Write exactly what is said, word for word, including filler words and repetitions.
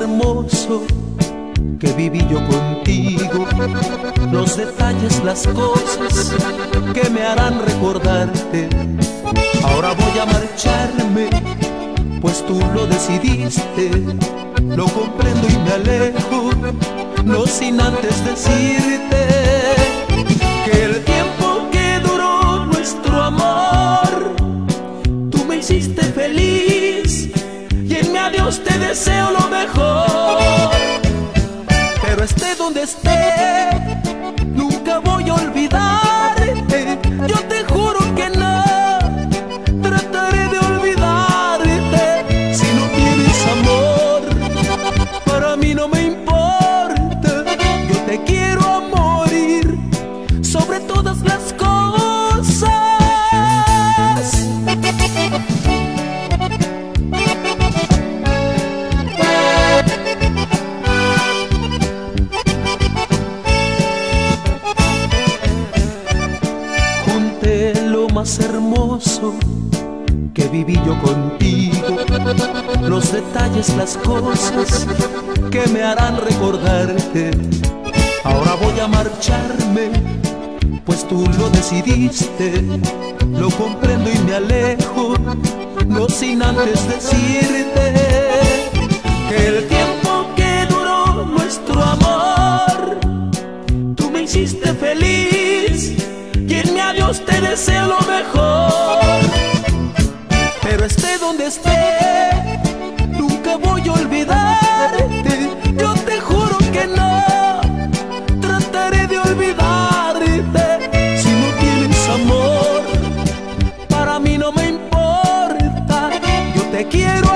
hermoso que viví yo contigo, los detalles, las cosas que me harán recordarte. Ahora voy a marcharme, pues tú lo decidiste, lo comprendo y me alejo, no sin antes decirte que el tiempo que duró nuestro amor, tú me hiciste feliz y en mi adiós te deseo lo mejor. Pero esté donde esté, nunca voy a olvidarte, yo te juro que no trataré de olvidarte. Si no tienes amor, para mí no me importa, yo te quiero a morir sobre todas las cosas. Junté lo más hermoso que viví yo contigo, los detalles, las cosas que me harán recordarte. Ahora voy a marcharme, pues tú lo decidiste, lo comprendo y me alejo, no sin antes decirte que el tiempo que duró nuestro amor, tú me hiciste feliz y en mi adiós te deseo lo mejor. Pero esté donde esté, nunca voy a olvidarte, yo te juro que no trataré de olvidarte. Si no tienes amor, para mí no me importa, yo te quiero